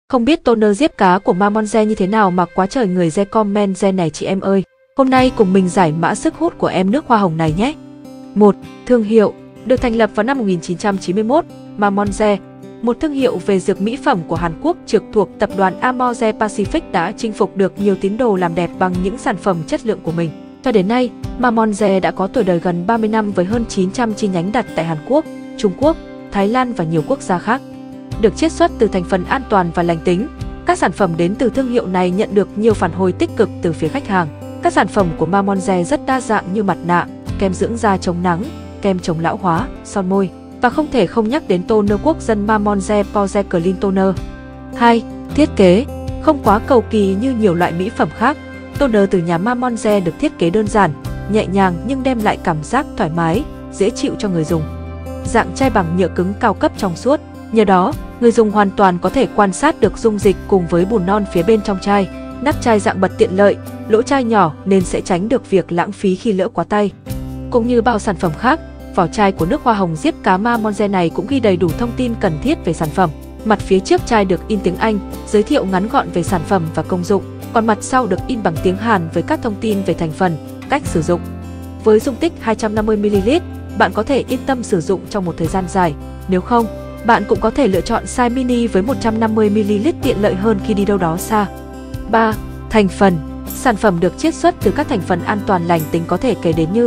Không biết toner diếp cá của Mamonze như thế nào mà quá trời người comment gen này chị em ơi. Hôm nay cùng mình giải mã sức hút của em nước hoa hồng này nhé. 1. Thương hiệu. Được thành lập vào năm 1991, Mamonze, một thương hiệu về dược mỹ phẩm của Hàn Quốc trực thuộc tập đoàn Amore Pacific đã chinh phục được nhiều tín đồ làm đẹp bằng những sản phẩm chất lượng của mình. Cho đến nay, Mamonze đã có tuổi đời gần 30 năm với hơn 900 chi nhánh đặt tại Hàn Quốc, Trung Quốc, Thái Lan và nhiều quốc gia khác. Được chiết xuất từ thành phần an toàn và lành tính, các sản phẩm đến từ thương hiệu này nhận được nhiều phản hồi tích cực từ phía khách hàng. Các sản phẩm của Mamonze rất đa dạng như mặt nạ, kem dưỡng da chống nắng, kem chống lão hóa, son môi. Và không thể không nhắc đến toner quốc dân Mamonze Pore Clean Toner. 2. Thiết kế. Không quá cầu kỳ như nhiều loại mỹ phẩm khác, toner từ nhà Mamonze được thiết kế đơn giản, nhẹ nhàng nhưng đem lại cảm giác thoải mái, dễ chịu cho người dùng. Dạng chai bằng nhựa cứng cao cấp trong suốt, nhờ đó, người dùng hoàn toàn có thể quan sát được dung dịch cùng với bùn non phía bên trong chai. Nắp chai dạng bật tiện lợi, lỗ chai nhỏ nên sẽ tránh được việc lãng phí khi lỡ quá tay. Cũng như bao sản phẩm khác, vỏ chai của nước hoa hồng diếp cá Mamonze này cũng ghi đầy đủ thông tin cần thiết về sản phẩm. Mặt phía trước chai được in tiếng Anh, giới thiệu ngắn gọn về sản phẩm và công dụng, còn mặt sau được in bằng tiếng Hàn với các thông tin về thành phần, cách sử dụng. Với dung tích 250ml, bạn có thể yên tâm sử dụng trong một thời gian dài. Nếu không, bạn cũng có thể lựa chọn size mini với 150ml tiện lợi hơn khi đi đâu đó xa. 3. Thành phần. Sản phẩm được chiết xuất từ các thành phần an toàn lành tính có thể kể đến như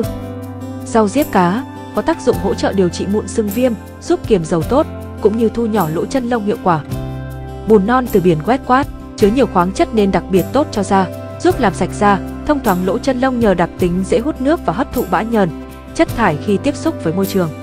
rau diếp cá, có tác dụng hỗ trợ điều trị mụn sưng viêm, giúp kiềm dầu tốt, cũng như thu nhỏ lỗ chân lông hiệu quả. Bùn non từ biển Wetquat, chứa nhiều khoáng chất nên đặc biệt tốt cho da, giúp làm sạch da, thông thoáng lỗ chân lông nhờ đặc tính dễ hút nước và hấp thụ bã nhờn, chất thải khi tiếp xúc với môi trường.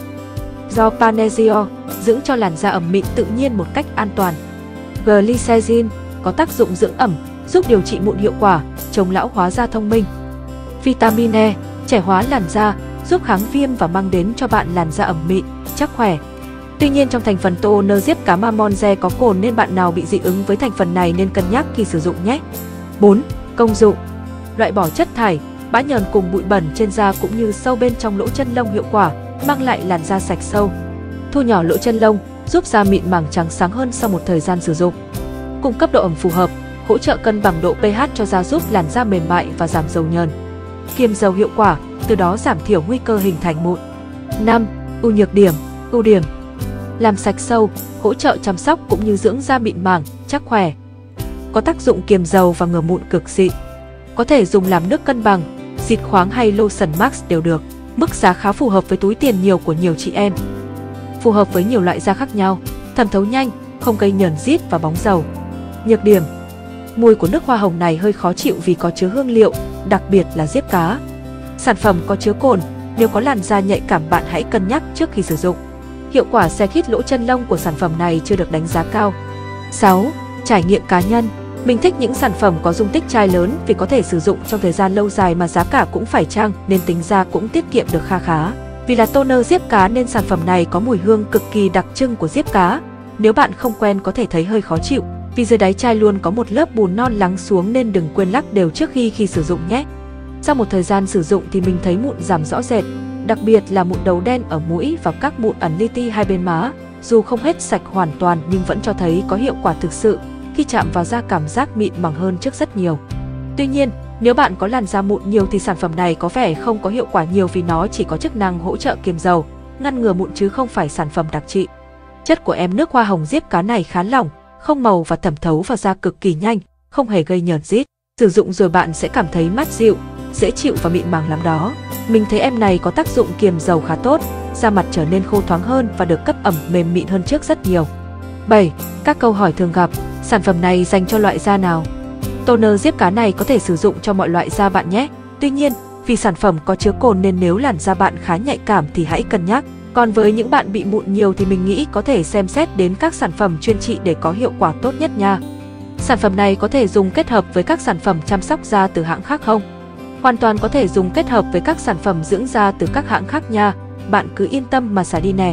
Do Panesio, dưỡng cho làn da ẩm mịn tự nhiên một cách an toàn. Glycerin, có tác dụng dưỡng ẩm, giúp điều trị mụn hiệu quả, chống lão hóa da thông minh. Vitamin E, trẻ hóa làn da, giúp kháng viêm và mang đến cho bạn làn da ẩm mịn, chắc khỏe. Tuy nhiên trong thành phần toner diếp cá Mamonze có cồn nên bạn nào bị dị ứng với thành phần này nên cân nhắc khi sử dụng nhé. 4. Công dụng. Loại bỏ chất thải, bã nhờn cùng bụi bẩn trên da cũng như sâu bên trong lỗ chân lông hiệu quả, mang lại làn da sạch sâu. Thu nhỏ lỗ chân lông, giúp da mịn màng trắng sáng hơn sau một thời gian sử dụng. Cung cấp độ ẩm phù hợp, hỗ trợ cân bằng độ pH cho da giúp làn da mềm mại và giảm dầu nhờn. Kiềm dầu hiệu quả, từ đó giảm thiểu nguy cơ hình thành mụn. 5. Nhược điểm. Ưu điểm. Làm sạch sâu, hỗ trợ chăm sóc cũng như dưỡng da mịn màng, chắc khỏe. Có tác dụng kiềm dầu và ngừa mụn cực xịn. Có thể dùng làm nước cân bằng, xịt khoáng hay lotion max đều được. Mức giá khá phù hợp với túi tiền nhiều của nhiều chị em. Phù hợp với nhiều loại da khác nhau, thẩm thấu nhanh, không gây nhờn rít và bóng dầu. Nhược điểm. Mùi của nước hoa hồng này hơi khó chịu vì có chứa hương liệu, đặc biệt là diếp cá. Sản phẩm có chứa cồn, nếu có làn da nhạy cảm bạn hãy cân nhắc trước khi sử dụng. Hiệu quả xe khít lỗ chân lông của sản phẩm này chưa được đánh giá cao. 6. Trải nghiệm cá nhân. Mình thích những sản phẩm có dung tích chai lớn vì có thể sử dụng trong thời gian lâu dài mà giá cả cũng phải chăng nên tính ra cũng tiết kiệm được kha khá. Vì là toner diếp cá nên sản phẩm này có mùi hương cực kỳ đặc trưng của diếp cá. Nếu bạn không quen có thể thấy hơi khó chịu, vì dưới đáy chai luôn có một lớp bùn non lắng xuống nên đừng quên lắc đều trước khi sử dụng nhé. Sau một thời gian sử dụng thì mình thấy mụn giảm rõ rệt, đặc biệt là mụn đầu đen ở mũi và các mụn ẩn li ti hai bên má. Dù không hết sạch hoàn toàn nhưng vẫn cho thấy có hiệu quả thực sự, khi chạm vào da cảm giác mịn màng hơn trước rất nhiều. Tuy nhiên, nếu bạn có làn da mụn nhiều thì sản phẩm này có vẻ không có hiệu quả nhiều vì nó chỉ có chức năng hỗ trợ kiềm dầu, ngăn ngừa mụn chứ không phải sản phẩm đặc trị. Chất của em nước hoa hồng diếp cá này khá lỏng, không màu và thẩm thấu vào da cực kỳ nhanh, không hề gây nhờn rít. Sử dụng rồi bạn sẽ cảm thấy mát dịu, dễ chịu và mịn màng lắm đó. Mình thấy em này có tác dụng kiềm dầu khá tốt, da mặt trở nên khô thoáng hơn và được cấp ẩm mềm mịn hơn trước rất nhiều. 7. Các câu hỏi thường gặp. Sản phẩm này dành cho loại da nào? Toner diếp cá này có thể sử dụng cho mọi loại da bạn nhé. Tuy nhiên, vì sản phẩm có chứa cồn nên nếu làn da bạn khá nhạy cảm thì hãy cân nhắc. Còn với những bạn bị mụn nhiều thì mình nghĩ có thể xem xét đến các sản phẩm chuyên trị để có hiệu quả tốt nhất nha. Sản phẩm này có thể dùng kết hợp với các sản phẩm chăm sóc da từ hãng khác không? Hoàn toàn có thể dùng kết hợp với các sản phẩm dưỡng da từ các hãng khác nha. Bạn cứ yên tâm mà xài đi nè.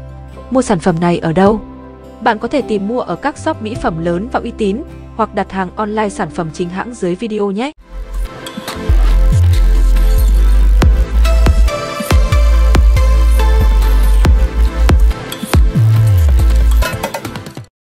Mua sản phẩm này ở đâu? Bạn có thể tìm mua ở các shop mỹ phẩm lớn và uy tín hoặc đặt hàng online sản phẩm chính hãng dưới video nhé.